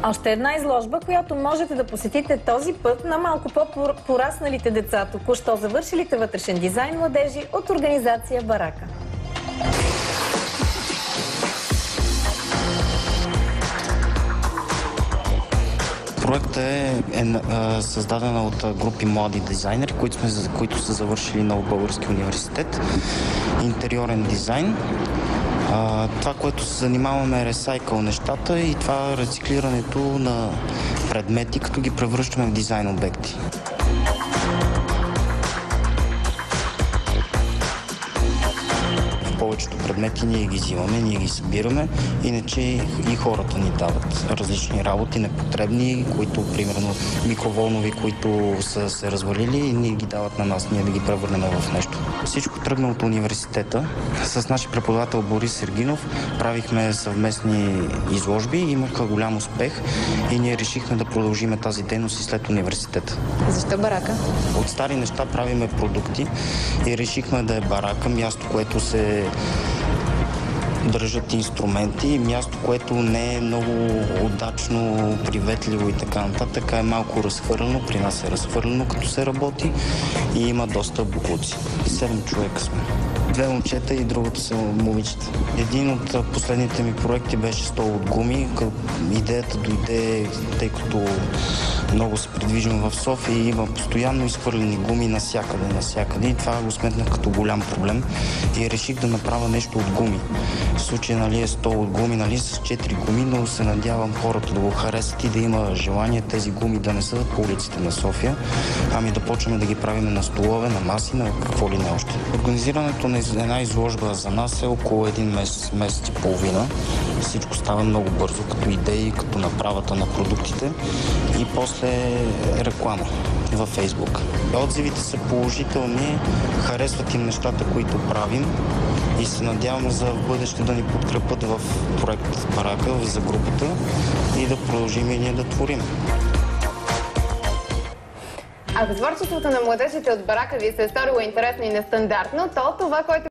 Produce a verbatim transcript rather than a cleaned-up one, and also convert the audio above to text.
Още една изложба, която можете да посетите този път на малко по-порасналите деца, току-що завършилите вътрешен дизайн младежи от организация Барака. Проектът е, е, е създаден от групи млади дизайнери, които, сме, които са завършили Нов български университет. Интериорен дизайн. А, това, което се занимаваме е ресайкъл нещата и това рециклирането на предмети, като ги превръщаме в дизайн обекти. Повечето предмети ние ги взимаме, ние ги събираме, иначе и хората ни дават различни работи, непотребни, които, примерно, микроволнови, които са се развалили и ние ги дават на нас, ние да ги превърнем в нещо. Всичко тръгна от университета. С нашия преподавател Борис Сергинов правихме съвместни изложби, имаха голям успех и ние решихме да продължим тази дейност и след университета. Защо Барака? От стари неща правиме продукти и решихме да е Барака, място, което се държат инструменти, място, което не е много удачно, приветливо и така нататък, е малко разхвърлено, при нас е разхвърлено като се работи и има доста боклуци. Седем човека сме. Две момчета и другото са момичета. Един от последните ми проекти беше стол от гуми. Идеята дойде, тъй като много се придвижвам в София и има постоянно изхвърлени гуми насякъде, насякъде. И това го сметнах като голям проблем и реших да направя нещо от гуми. В случай, нали, е стол от гуми, нали, с четири гуми, но се надявам хората да го харесат и да има желание тези гуми да не съдат по улиците на София, ами да почваме да ги правим на столове, на маси, на какво ли не още. Организирането на една изложба за нас е около един месец, месец и половина. Всичко става много бързо, като идеи, като направата на продуктите и после реклама във Фейсбук. Отзивите са положителни, харесват им нещата, които правим и се надявам за в бъдеще да ни подкрепят в проект Барака, за групата и да продължим и ние да творим. Ако творчеството на младежите от Барака ви се е сторило интересно и нестандартно, то това, което